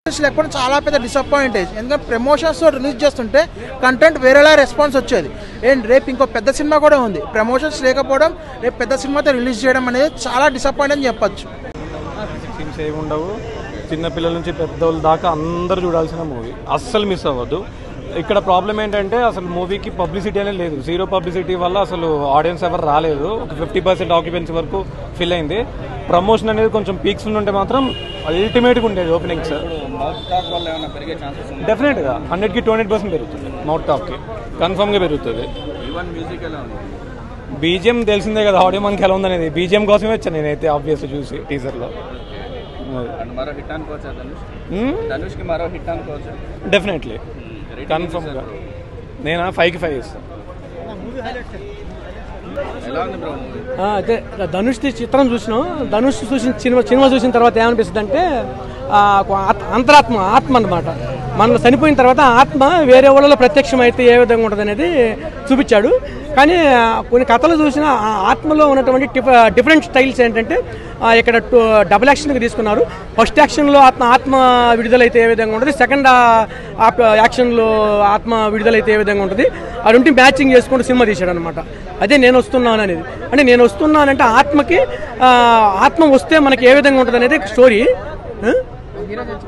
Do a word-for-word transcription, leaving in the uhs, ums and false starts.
లేకపోతే చాలా పెద్ద డిసప్పాయింటేజ్. ఎందుకంటే ప్రమోషన్స్ రిలీజ్ చేస్తుంటే కంటెంట్ వేరేలా రెస్పాన్స్ వచ్చేది. అండ్ రేపు ఇంకో పెద్ద సినిమా కూడా ఉంది, ప్రమోషన్స్ లేకపోవడం రేపు పెద్ద సినిమాతో రిలీజ్ చేయడం అనేది చాలా డిసప్పాయింట్ అని చెప్పచ్చు. సీన్స్ ఏమి ఉండవు, చిన్నపిల్లల నుంచి పెద్దవాళ్ళ దాకా అందరూ చూడాల్సిన మూవీ, అస్సలు మిస్ అవ్వద్దు. ఇక్కడ ప్రాబ్లం ఏంటంటే అసలు మూవీకి పబ్లిసిటీ అనేది లేదు, జీరో పబ్లిసిటీ వల్ల అసలు ఆడియన్స్ ఎవరు రాలేదు. ఒక ఫిఫ్టీ పర్సెంట్ ఆక్యుపెన్సీ వరకు ఫిల్ అయింది. ప్రమోషన్ అనేది కొంచెం పీక్స్ ఉంటే మాత్రం అల్టిమేట్గా ఉండేది ఓపెనింగ్స్. డెఫినెట్గా హండ్రెడ్కి టూ హండ్రెడ్ పర్సెంట్ పెరుగుతుంది, మౌత్ టాక్కి కన్ఫర్మ్గా పెరుగుతుంది. బీజిఎం తెలిసిందే కదా, ఆడియో మనకి ఎలా ఉందనేది. బీజిఎం కోసమే వచ్చాను నేనైతే ఆబ్వియస్గా చూసి టీజర్లో. డెఫినెట్లీ కన్ఫర్మ్గా నేను ఫైవ్కి ఫైవ్ ఇస్తాను. అయితే ధనుష్ చిత్రం చూసినాం. ధనుష్ చూసిన సినిమా సినిమా చూసిన తర్వాత ఏమనిపిస్తుంది అంటే అంతరాత్మ ఆత్మ అన్నమాట. మన చనిపోయిన తర్వాత ఆత్మ వేరే వాళ్ళలో ప్రత్యక్షం అయితే ఏ విధంగా ఉంటుంది అనేది చూపించాడు. కానీ కొన్ని కథలు చూసిన ఆత్మలో ఉన్నటువంటి డిఫరెంట్ స్టైల్స్ ఏంటంటే ఇక్కడ డబుల్ యాక్షన్కి తీసుకున్నారు. ఫస్ట్ యాక్షన్లో ఆత్మ ఆత్మ విడుదలైతే ఏ విధంగా ఉంటుంది, సెకండ్ యాక్షన్లో ఆత్మ విడుదలైతే ఏ విధంగా ఉంటుంది, ఆ రెండు మ్యాచింగ్ చేసుకుంటూ సినిమా తీశాడు అనమాట. అదే నేను వస్తున్నాను అనేది. అంటే నేను వస్తున్నానంటే ఆత్మకి ఆత్మ వస్తే మనకి ఏ విధంగా ఉంటుంది అనేది స్టోరీ.